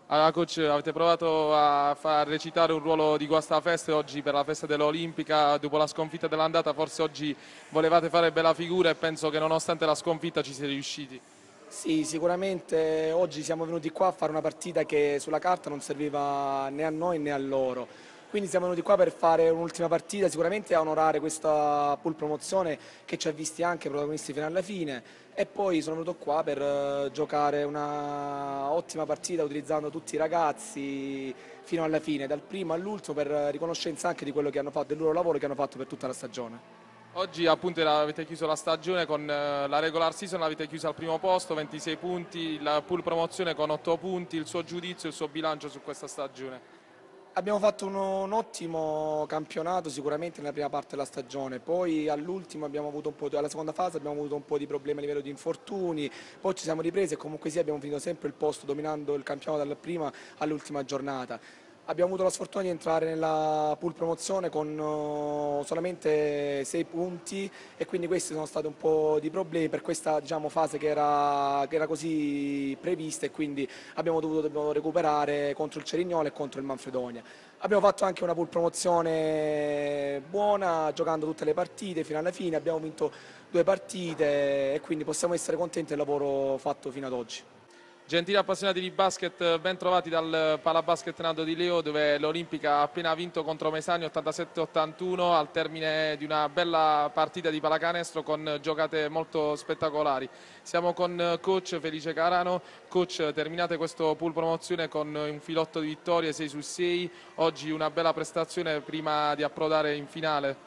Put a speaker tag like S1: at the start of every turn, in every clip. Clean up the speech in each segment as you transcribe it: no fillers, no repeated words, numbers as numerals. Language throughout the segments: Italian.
S1: Allora, coach, avete provato a far recitare un ruolo di guastafeste oggi per la festa dell'Olimpica, dopo la sconfitta dell'andata, forse oggi volevate fare bella figura e penso che nonostante la sconfitta ci siete riusciti.
S2: Sì, sicuramente oggi siamo venuti qua a fare una partita che sulla carta non serviva né a noi né a loro. Quindi siamo venuti qua per fare un'ultima partita, sicuramente a onorare questa pool promozione che ci ha visti anche protagonisti fino alla fine e poi sono venuto qua per giocare una ottima partita utilizzando tutti i ragazzi fino alla fine, dal primo all'ultimo, per riconoscenza anche di quello che hanno fatto, del loro lavoro che hanno fatto per tutta la stagione.
S1: Oggi appunto avete chiuso la stagione con la regular season, l'avete chiusa al primo posto, 26 punti, la pool promozione con 8 punti, il suo giudizio, il suo bilancio su questa stagione.
S2: Abbiamo fatto un ottimo campionato sicuramente nella prima parte della stagione, poi all'ultimo abbiamo avuto alla seconda fase abbiamo avuto un po' di problemi a livello di infortuni, poi ci siamo ripresi e comunque sì abbiamo finito sempre il posto dominando il campionato dalla prima all'ultima giornata. Abbiamo avuto la sfortuna di entrare nella pool promozione con solamente 6 punti e quindi questi sono stati un po' di problemi per questa diciamo, fase che era così prevista e quindi dobbiamo recuperare contro il Cerignola e contro il Manfredonia. Abbiamo fatto anche una pool promozione buona, giocando tutte le partite fino alla fine, abbiamo vinto 2 partite e quindi possiamo essere contenti del lavoro fatto fino ad oggi.
S1: Gentili appassionati di basket, ben trovati dal Palabasket Nado di Leo, dove l'Olimpica ha appena vinto contro Mesani 87-81 al termine di una bella partita di pallacanestro con giocate molto spettacolari. Siamo con coach Felice Carano. Coach, terminate questo pool promozione con un filotto di vittorie 6 su 6, oggi una bella prestazione prima di approdare in finale.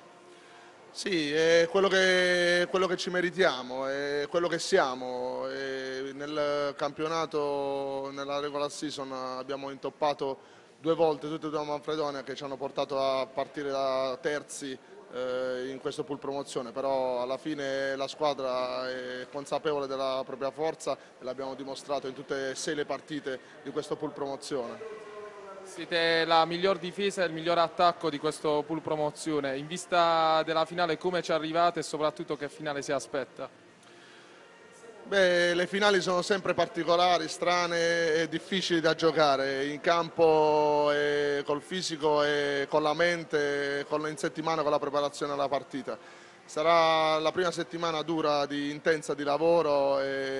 S3: Sì, è quello che ci meritiamo, è quello che siamo. E nel campionato, nella regular season, abbiamo intoppato 2 volte tutte e due a Manfredonia che ci hanno portato a partire da terzi in questo pool promozione, però alla fine la squadra è consapevole della propria forza e l'abbiamo dimostrato in tutte e 6 le partite di questo pool promozione.
S1: Siete la miglior difesa e il miglior attacco di questo pool promozione. In vista della finale come ci arrivate e soprattutto che finale si aspetta?
S3: Beh, le finali sono sempre particolari, strane e difficili da giocare, in campo, col fisico e con la mente, in settimana con la preparazione alla partita. Sarà la prima settimana dura, intensa di lavoro.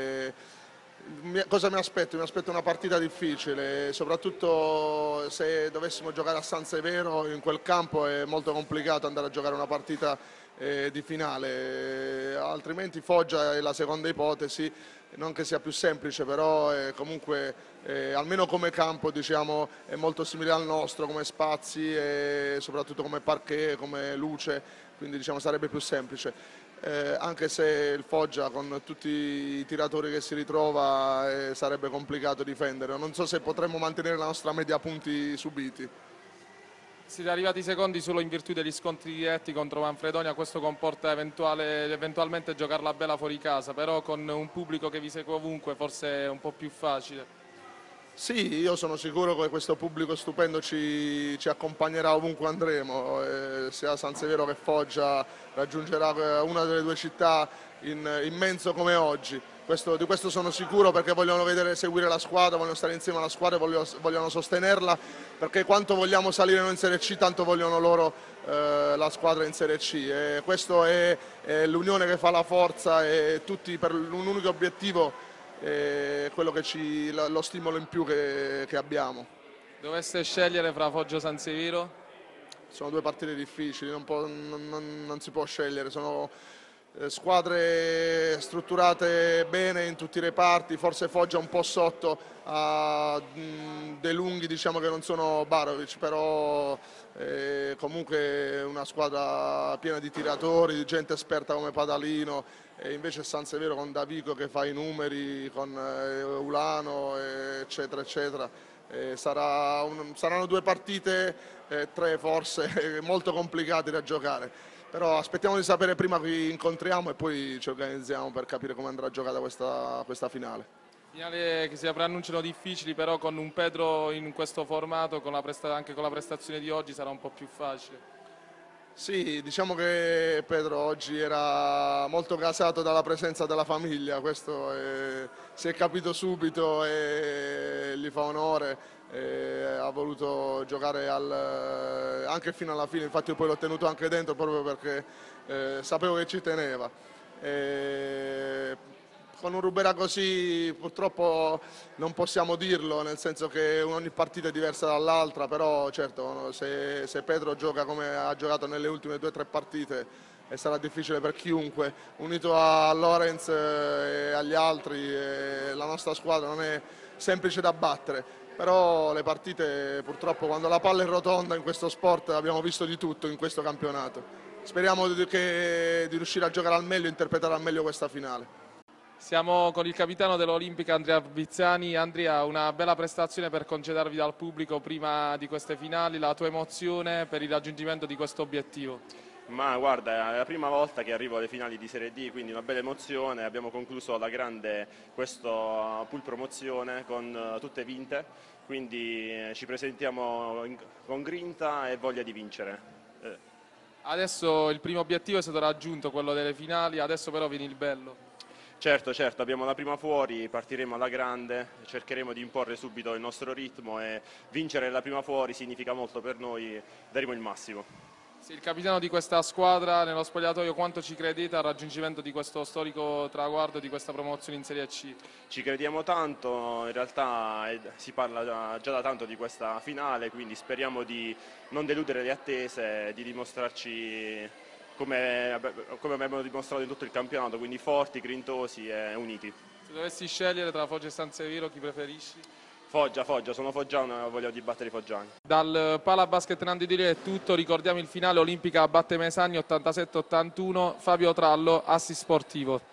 S3: Cosa mi aspetto? Mi aspetto una partita difficile, soprattutto se dovessimo giocare a San Severo, in quel campo è molto complicato andare a giocare una partita di finale, altrimenti Foggia è la seconda ipotesi, non che sia più semplice, però comunque almeno come campo diciamo, è molto simile al nostro, come spazi e soprattutto come parquet, come luce, quindi diciamo, sarebbe più semplice. Anche se il Foggia con tutti i tiratori che si ritrova sarebbe complicato difendere. Non so se potremmo mantenere la nostra media punti subiti.
S1: Siete arrivati secondi solo in virtù degli scontri diretti contro Manfredonia, questo comporta eventualmente giocarla bella fuori casa, però con un pubblico che vi segue ovunque forse è un po' più facile.
S3: Sì, io sono sicuro che questo pubblico stupendo ci accompagnerà ovunque andremo, sia a San Severo che Foggia raggiungerà una delle due città immenso come oggi. Di questo sono sicuro perché vogliono vedere seguire la squadra, vogliono stare insieme alla squadra, vogliono sostenerla, perché quanto vogliamo salire noi in Serie C, tanto vogliono loro la squadra in Serie C. E questo è l'unione che fa la forza e tutti per un unico obiettivo quello lo stimolo in più che abbiamo.
S1: Doveste scegliere fra Foggia e San Severo?
S3: Sono 2 partite difficili, non si può scegliere, sono squadre strutturate bene in tutti i reparti, forse Foggia un po' sotto a dei lunghi diciamo che non sono Barovic, però comunque è una squadra piena di tiratori, di gente esperta come Padalino, e invece San Severo con Davico che fa i numeri, con Ulano eccetera eccetera. Saranno 2 partite, 3 forse, molto complicate da giocare. Però aspettiamo di sapere prima chi incontriamo e poi ci organizziamo per capire come andrà giocata questa finale.
S1: Finale che si preannunciano difficili, però con un Pedro in questo formato, anche con la prestazione di oggi, sarà un po' più facile.
S3: Sì, diciamo che Pedro oggi era molto gasato dalla presenza della famiglia, questo si è capito subito e gli fa onore, ha voluto giocare anche fino alla fine, infatti io poi l'ho tenuto anche dentro proprio perché sapevo che ci teneva. Eh, con un Rubera così purtroppo non possiamo dirlo, nel senso che ogni partita è diversa dall'altra, però certo se Pedro gioca come ha giocato nelle ultime 2 o 3 partite sarà difficile per chiunque, unito a Lorenz e agli altri, la nostra squadra non è semplice da battere, però le partite purtroppo quando la palla è rotonda in questo sport abbiamo visto di tutto in questo campionato. Speriamo di riuscire a giocare al meglio e interpretare al meglio questa finale.
S1: Siamo con il capitano dell'Olimpica Andrea Vizzani. Andrea, una bella prestazione per concedervi dal pubblico prima di queste finali, la tua emozione per il raggiungimento di questo obiettivo?
S4: Ma guarda, è la prima volta che arrivo alle finali di Serie D, quindi una bella emozione. Abbiamo concluso alla grande questo pool promozione con tutte vinte, quindi ci presentiamo con grinta e voglia di vincere.
S1: Adesso il primo obiettivo è stato raggiunto, quello delle finali, adesso però viene il bello.
S4: Certo, certo, abbiamo la prima fuori, partiremo alla grande, cercheremo di imporre subito il nostro ritmo e vincere la prima fuori significa molto per noi, daremo il massimo.
S1: Sei il capitano di questa squadra, nello spogliatoio quanto ci credete al raggiungimento di questo storico traguardo, di questa promozione in Serie C?
S4: Ci crediamo tanto, in realtà si parla già da tanto di questa finale, quindi speriamo di non deludere le attese, di dimostrarci come abbiamo dimostrato in tutto il campionato, quindi forti, grintosi e uniti.
S1: Se dovessi scegliere tra Foggia e San Severo, chi preferisci?
S4: Foggia, sono foggiano e voglio di battere i foggiani.
S1: Dal Pala Basket Nando di Leo è tutto, ricordiamo il finale Olimpica batte Mesagni 87-81, Fabio Trallo, assist sportivo.